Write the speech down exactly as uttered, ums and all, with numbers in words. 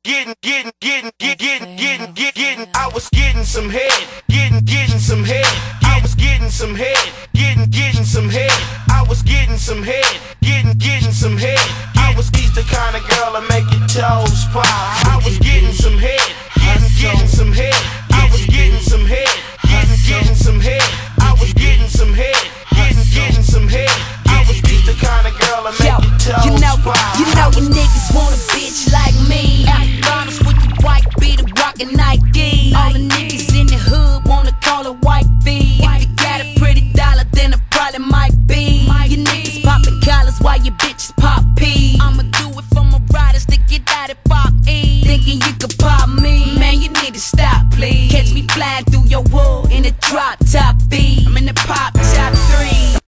getting, getting, getting, getting, getting, getting, getting, getting. I was getting some head, getting, getting some head. I was getting some head, getting, getting some head. I was getting some head, getting, getting some head. I was he's the kind of girl that make your toes pop.